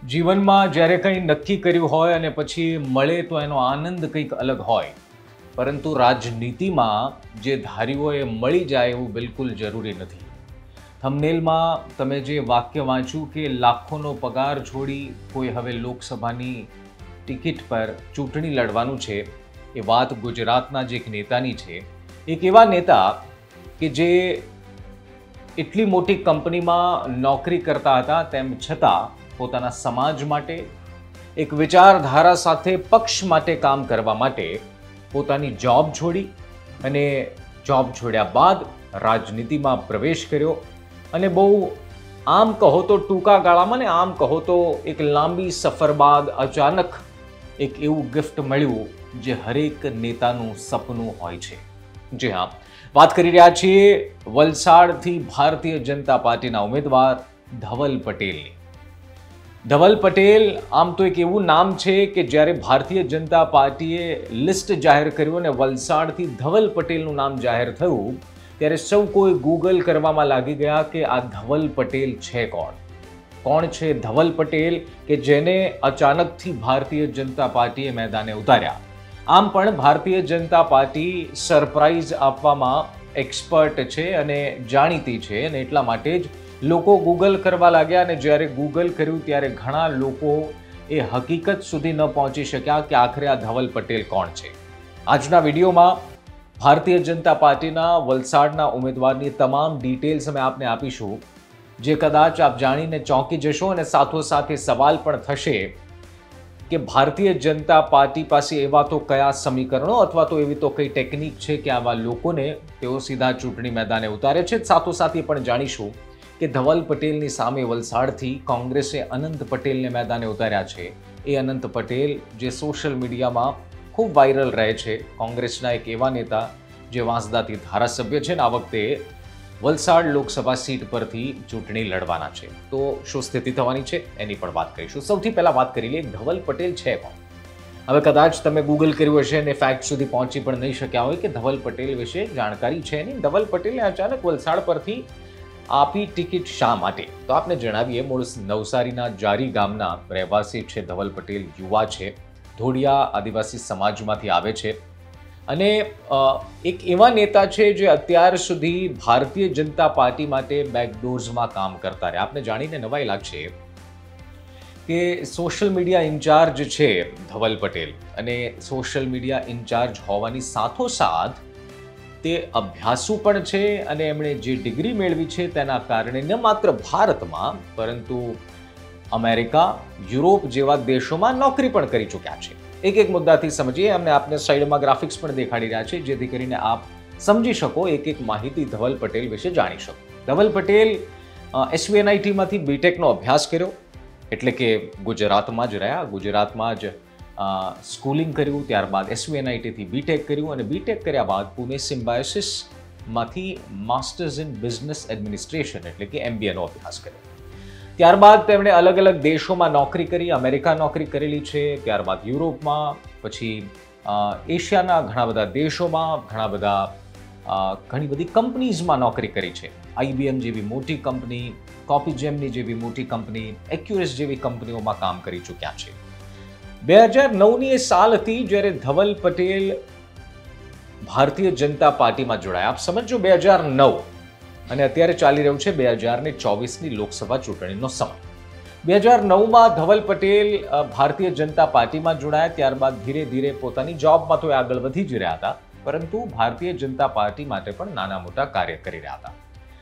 જીવનમાં જ્યારે કંઈ નક્કી કર્યું હોય અને પછી મળે તો એનો આનંદ કંઈક અલગ હોય, પરંતુ રાજનીતિમાં જે ધાર્યું હોય એ મળી જાય એવું બિલકુલ જરૂરી નથી. થંબનેલમાં તમે જે વાક્ય વાંચ્યું કે લાખોનો પગાર છોડી કોઈ હવે લોકસભાની ટિકિટ પર ચૂંટણી લડવાનું છે, એ વાત ગુજરાતના જ એક નેતાની છે. એક એવા નેતા કે જે એટલી મોટી કંપનીમાં નોકરી કરતા હતા, તેમ છતાં પોતાના સમાજ માટે, એક વિચારધારા સાથે પક્ષ માટે કામ કરવા માટે પોતાની જોબ છોડી અને જોબ છોડ્યા બાદ રાજનીતિમાં પ્રવેશ કર્યો અને બહુ આમ કહો તો ટૂંકા ગાળામાં ને આમ કહો તો એક લાંબી સફર બાદ અચાનક એક એવું ગિફ્ટ મળ્યું જે હરેક નેતાનું સપનું હોય છે. જી હા, વાત કરી રહ્યા છીએ વલસાડથી ભારતીય જનતા પાર્ટીના ઉમેદવાર ધવલ પટેલની. ધવલ પટેલ આમ તો એક એવું નામ છે કે જ્યારે ભારતીય જનતા પાર્ટીએ લિસ્ટ જાહેર કર્યું અને વલસાડથી ધવલ પટેલનું નામ જાહેર થયું, ત્યારે સૌ કોઈ ગૂગલ કરવામાં લાગી ગયા કે આ ધવલ પટેલ છે કોણ? કોણ છે ધવલ પટેલ કે જેને અચાનકથી ભારતીય જનતા પાર્ટીએ મેદાને ઉતાર્યા? આમ પણ ભારતીય જનતા પાર્ટી સરપ્રાઇઝ આપવામાં એક્સપર્ટ છે અને જાણીતી છે, અને એટલા માટે જ લોકો ગૂગલ કરવા લાગ્યા. અને જ્યારે ગૂગલ કર્યું ત્યારે ઘણા લોકો એ હકીકત સુધી ન પહોંચી શક્યા કે આખરે આ ધવલ પટેલ કોણ છે. આજના વિડીયોમાં ભારતીય જનતા પાર્ટીના વલસાડના ઉમેદવારની તમામ ડિટેલ્સ અમે આપને આપીશું, જે કદાચ આપ જાણીને ચોંકી જશો અને સાથોસાથ એ સવાલ પણ થશે કે ભારતીય જનતા પાર્ટી પાસે એવા તો કયા સમીકરણો અથવા તો એવી તો કઈ ટેકનિક છે કે આવા લોકોને તેઓ સીધા ચૂંટણી મેદાને ઉતારે છે. સાથોસાથ એ પણ જાણીશું કે ધવલ પટેલની સામે વલસાડથી કોંગ્રેસે અનંત પટેલને મેદાને ઉતાર્યા છે. એ અનંત પટેલ જે સોશિયલ મીડિયામાં ખૂબ વાયરલ રહે છે, કોંગ્રેસના એક એવા નેતા જે વાંસદાથી ધારાસભ્ય છે ને આ વખતે વલસાડ લોકસભા સીટ પરથી ચૂંટણી લડવાના છે. તો શું સ્થિતિ થવાની છે એની પણ વાત કરીશું. સૌથી પહેલા વાત કરી લઈએ ધવલ પટેલ છે કોણ. હવે કદાચ તમે ગૂગલ કર્યું હશે અને ફેક્ટ સુધી પહોંચી પણ નહીં શક્યા હોય કે ધવલ પટેલ વિશે જાણકારી છે નહીં. ધવલ પટેલને અચાનક વલસાડ પરથી આપી ટિકિટ શા માટે? તો આપને જણાવીએ, મૂળ નવસારીના જારી ગામના રહેવાસી છે ધવલ પટેલ. યુવા છે, ધોડિયા આદિવાસી સમાજમાંથી આવે છે અને એક એવા નેતા છે જે અત્યાર સુધી ભારતીય જનતા પાર્ટી માટે બેકડોર્સમાં કામ કરતા રહ્યા. આપને જાણીને નવાઈ લાગશે કે સોશિયલ મીડિયા ઇન્ચાર્જ છે ધવલ પટેલ, અને સોશિયલ મીડિયા ઇન્ચાર્જ હોવાની સાથોસાથ તે અભ્યાસુ પણ છે અને એમણે જે ડિગ્રી મેળવી છે તેના કારણે ન માત્ર ભારતમાં પરંતુ અમેરિકા, યુરોપ જેવા દેશોમાં નોકરી પણ કરી ચૂક્યા છે. એક એક મુદ્દાથી સમજીએ. અમને આપને સાઈડમાં ગ્રાફિક્સ પણ દેખાડી રહ્યા છે જેથી કરીને આપ સમજી શકો, એક એક માહિતી ધવલ પટેલ વિશે જાણી શકો. ધવલ પટેલ SVNITમાંથી બીટેકનો અભ્યાસ કર્યો, એટલે કે ગુજરાતમાં જ રહ્યા, ગુજરાતમાં જ સ્કૂલિંગ કર્યું, ત્યારબાદ SVNITથી બીટેક કર્યું અને બીટેક કર્યા બાદ પુણે સિમ્બાયોસિસમાંથી માસ્ટર્સ ઇન બિઝનેસ એડમિનિસ્ટ્રેશન એટલે કે MBAનો અભ્યાસ કર્યો. ત્યારબાદ તેમણે અલગ અલગ દેશોમાં નોકરી કરી. અમેરિકા નોકરી કરેલી છે, ત્યારબાદ યુરોપમાં, પછી એશિયાના ઘણા બધા દેશોમાં, ઘણી બધી કંપનીઝમાં નોકરી કરી છે. IBM જેવી મોટી કંપની, કોપીજેમની જેવી મોટી કંપની, એક્યુરેસ જેવી કંપનીઓમાં કામ કરી ચૂક્યા છે. 2009ની એ સાલ હતી જ્યારે ધવલ પટેલ ભારતીય જનતા પાર્ટીમાં જોડાયા. આપ સમજો 2009 અને અત્યારે ચાલી રહ્યું છે 2024ની લોકસભા ચૂંટણીનો સમય. 2009માં ધવલ પટેલ ભારતીય જનતા પાર્ટીમાં જોડાયા. ત્યારબાદ ધીરે ધીરે પોતાની જોબમાં તો આગળ વધી જ રહ્યા હતા, પરંતુ ભારતીય જનતા પાર્ટી માટે પણ નાના મોટા કાર્ય કરી રહ્યા હતા.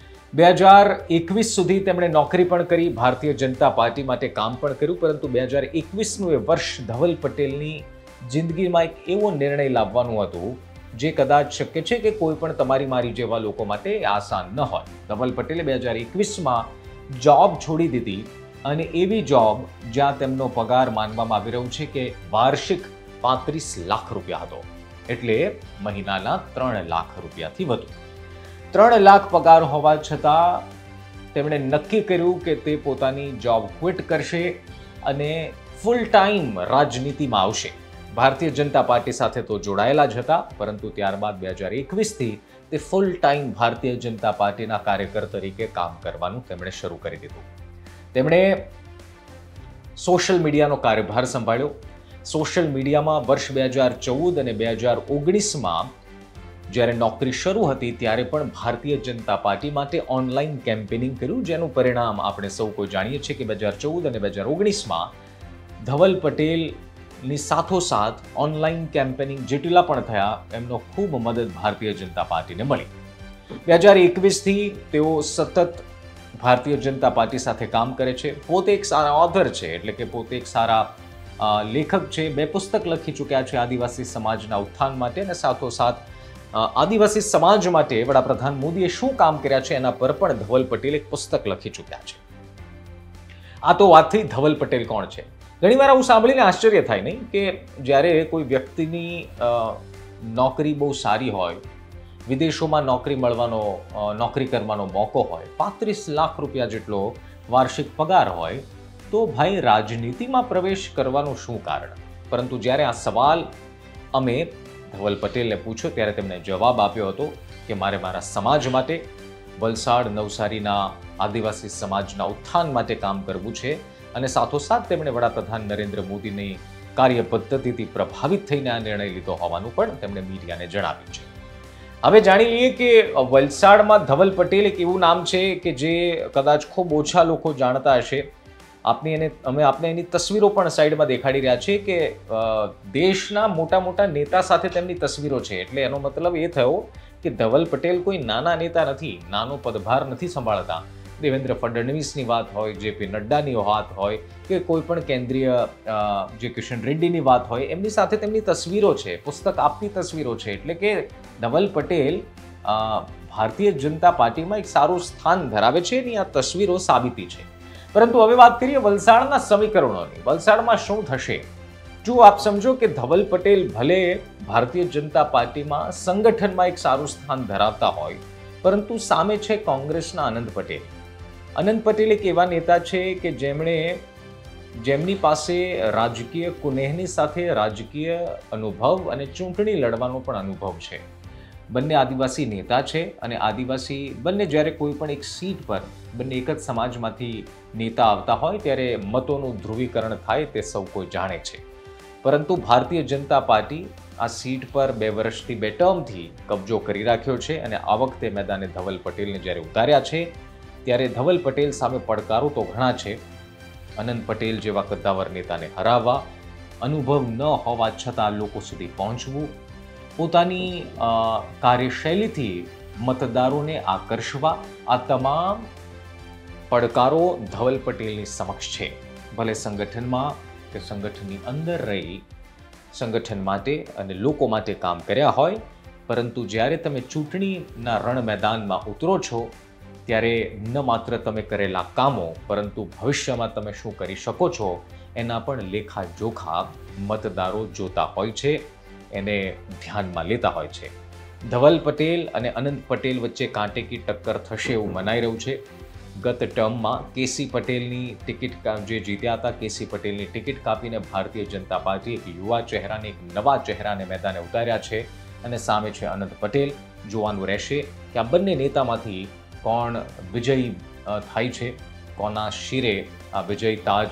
2021 સુધી તેમણે નોકરી પણ કરી, ભારતીય જનતા પાર્ટી માટે કામ પણ કર્યું, પરંતુ 2021નું એ વર્ષ ધવલ પટેલની જિંદગીમાં એક એવો નિર્ણય લાવવાનું હતું જે કદાચ શક્ય છે કે કોઈ પણ તમારી મારી જેવા લોકો માટે આસાન ન હોય. ધવલ પટેલે 2021માં જોબ છોડી દીધી અને એવી જોબ જ્યાં તેમનો પગાર માનવામાં આવી રહ્યો છે કે વાર્ષિક 35 લાખ રૂપિયા હતો, એટલે મહિનાના 3 લાખ રૂપિયાથી વધુ. 3 લાખ પગાર હોવા છતાં તેમણે નક્કી કર્યું કે તે પોતાની જોબ ક્વિટ કરશે અને ફૂલ ટાઈમ રાજનીતિમાં આવશે. ભારતીય જનતા પાર્ટી સાથે તો જોડાયેલા જ હતા, પરંતુ ત્યારબાદ 2021થી તે ફૂલ ટાઈમ ભારતીય જનતા પાર્ટીના કાર્યકર તરીકે કામ કરવાનું તેમણે શરૂ કરી દીધું. તેમણે સોશિયલ મીડિયાનો કાર્યભાર સંભાળ્યો. સોશિયલ મીડિયામાં વર્ષ 2014 અને 2019માં જ્યારે નોકરી શરૂ હતી ત્યારે પણ ભારતીય જનતા પાર્ટી માટે ઓનલાઈન કેમ્પેનિંગ કર્યું, જેનું પરિણામ આપણે સૌ કોઈ જાણીએ છીએ કે 2014 અને 2019માં ધવલ પટેલની સાથોસાથ ઓનલાઈન કેમ્પેનિંગ જેટલા પણ થયા એમનો ખૂબ મદદ ભારતીય જનતા પાર્ટીને મળી. 2021થી તેઓ સતત ભારતીય જનતા પાર્ટી સાથે કામ કરે છે. પોતે એક સારા ઓથર છે, એટલે કે પોતે એક સારા લેખક છે. 2 પુસ્તક લખી ચૂક્યા છે આદિવાસી સમાજના ઉત્થાન માટે, અને સાથોસાથ આદિવાસી સમાજ માટે વડાપ્રધાન મોદીએ શું કામ કર્યા છે એના પર પણ ધવલ પટેલ એક પુસ્તક લખી ચૂક્યા છે. આ તો વાત થઈ ધવલ પટેલ કોણ છે. ઘણીવાર આવું સાંભળીને આશ્ચર્ય થાય નહીં કે જ્યારે કોઈ વ્યક્તિની નોકરી બહુ સારી હોય, વિદેશોમાં નોકરી કરવાનો મોકો હોય, 35 લાખ રૂપિયા જેટલો વાર્ષિક પગાર હોય, તો ભાઈ રાજનીતિમાં પ્રવેશ કરવાનું શું કારણ? પરંતુ જ્યારે આ સવાલ અમે ધવલ પટેલને પૂછ્યો ત્યારે તેમણે જવાબ આપ્યો હતો કે મારે મારા સમાજ માટે, વલસાડ નવસારીના આદિવાસી સમાજના ઉત્થાન માટે કામ કરવું છે. અને સાથોસાથ તેમણે વડાપ્રધાન નરેન્દ્ર મોદીની કાર્ય પદ્ધતિથી પ્રભાવિત થઈને આ નિર્ણય લીધો હોવાનું પણ તેમણે મીડિયાને જણાવ્યું છે. હવે જાણી લઈએ કે વલસાડમાં ધવલ પટેલ એક એવું નામ છે કે જે કદાચ ખૂબ ઓછા લોકો જાણતા હશે. અમે આપને એની તસવીરો પણ સાઈડમાં દેખાડી રહ્યા છીએ કે દેશના મોટા મોટા નેતા સાથે તેમની તસવીરો છે. એટલે એનો મતલબ એ થયો કે ધવલ પટેલ કોઈ નાના નેતા નથી, નાનો પદભાર નથી સંભાળતા. દેવેન્દ્ર ફડણવીસની વાત હોય, જેપી નડ્ડાની વાત હોય કે કોઈ પણ કેન્દ્રીય જે કિશન રેડ્ડીની વાત હોય, એમની સાથે તેમની તસવીરો છે, પુસ્તક આપની તસવીરો છે. એટલે કે ધવલ પટેલ ભારતીય જનતા પાર્ટીમાં એક સારું સ્થાન ધરાવે છે એની આ તસવીરો સાબિતી છે. પરંતુ હવે વાત કરીએ વલસાડના સમીકરણોની. વલસાડમાં શું થશે? જો આપ સમજો કે ધવલ પટેલ ભલે ભારતીય જનતા પાર્ટીમાં સંગઠનમાં એક સારું સ્થાન ધરાવતા હોય, પરંતુ સામે છે કોંગ્રેસના અનંત પટેલ. અનંત પટેલ એક એવા નેતા છે કે જેમની પાસે રાજકીય કુનેહની સાથે રાજકીય અનુભવ અને ચૂંટણી લડવાનો પણ અનુભવ છે. બંને આદિવાસી નેતા છે અને આદિવાસી બંને જ્યારે કોઈ પણ એક સીટ પર બંને એક જ સમાજમાંથી નેતા આવતા હોય ત્યારે મતોનું ધ્રુવીકરણ થાય તે સૌ કોઈ જાણે છે. પરંતુ ભારતીય જનતા પાર્ટી આ સીટ પર 2 વર્ષથી 2 ટર્મથી કબજો કરી રાખ્યો છે અને આ વખતે મેદાને ધવલ પટેલને જ્યારે ઉતાર્યા છે ત્યારે ધવલ પટેલ સામે પડકારો તો ઘણા છે. અનંત પટેલ જેવા કદ્દાવર નેતાને હરાવવા, અનુભવ ન હોવા છતાં લોકો સુધી પહોંચવું, પોતાની કાર્યશૈલીથી મતદારોને આકર્ષવા, આ તમામ પડકારો ધવલ પટેલની સમક્ષ છે. ભલે સંગઠનમાં કે સંગઠનની અંદર રહી સંગઠન માટે અને લોકો માટે કામ કર્યા હોય, પરંતુ જ્યારે તમે ચૂંટણીના રણ મેદાનમાં ઉતરો છો ત્યારે ન માત્ર તમે કરેલા કામો પરંતુ ભવિષ્યમાં તમે શું કરી શકો છો એના પણ લેખાજોખા મતદારો જોતા હોય છે, એને ધ્યાનમાં લેતા હોય છે. ધવલ પટેલ અને અનંત પટેલ વચ્ચે કાંટેકી ટક્કર થશે એવું મનાઈ રહ્યું છે. ગત ટર્મમાં કેસી પટેલની ટિકિટ જે જીત્યા હતા, કેસી પટેલની ટિકિટ કાપીને ભારતીય જનતા પાર્ટી એક યુવા ચહેરાને, એક નવા ચહેરાને મેદાને ઉતાર્યા છે અને સામે છે અનંત પટેલ. જોવાનું રહેશે કે આ બંને નેતામાંથી કોણ વિજયી થાય છે, કોના શિરે આ વિજય તાજ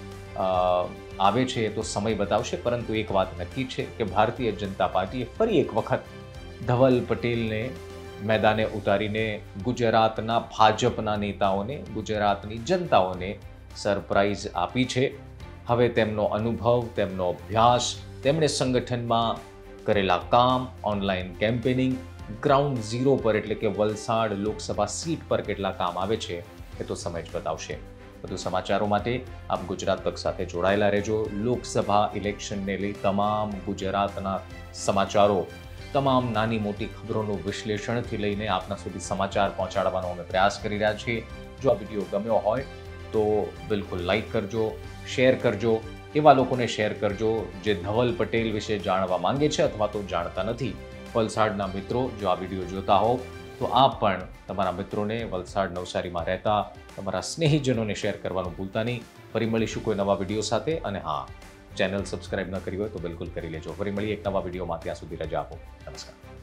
આવે છે તો સમય બતાવશે. પરંતુ એક વાત નક્કી છે કે ભારતીય જનતા પાર્ટીએ ફરી એક વખત ધવલ પટેલને મેદાને ઉતારીને ગુજરાતના ભાજપના નેતાઓને, ગુજરાતની જનતાઓને સરપ્રાઈઝ આપી છે. હવે તેમનો અનુભવ, તેમનો અભ્યાસ, તેમણે સંગઠનમાં કરેલા કામ, ઓનલાઈન કેમ્પેનિંગ, ગ્રાઉન્ડ ઝીરો પર એટલે કે વલસાડ લોકસભા સીટ પર કેટલા કામ આવે છે એ તો સમય જ બતાવશે. વધુ સમાચારો માટે આપ ગુજરાત તક સાથે જોડાયેલા રહેજો. લોકસભા ઇલેક્શનને લઈ તમામ ગુજરાતના સમાચારો, તમામ નાની મોટી ખબરોનું વિશ્લેષણથી લઈને આપના સુધી સમાચાર પહોંચાડવાનો અમે પ્રયાસ કરી રહ્યા છીએ. જો આ વિડીયો ગમ્યો હોય તો બિલકુલ લાઈક કરજો, શેર કરજો, એવા લોકોને શેર કરજો જે ધવલ પટેલ વિશે જાણવા માંગે છે અથવા તો જાણતા નથી. વલસાડના મિત્રો જો આ વિડીયો જોતા હો તો આપ પણ તમારા મિત્રોને, વલસાડ નવસારીમાં રહેતા તમારા સ્નેહીજનોને શેર કરવાનું ભૂલતા નહીં. ફરી મળીશું કોઈ નવા વિડીયો સાથે. અને હા, ચેનલ સબસ્ક્રાઇબ ન કરી હોય તો બિલકુલ કરી લેજો. ફરી મળીએ એક નવા વિડીયોમાં. ત્યાં સુધી રજા આપો. નમસ્કાર.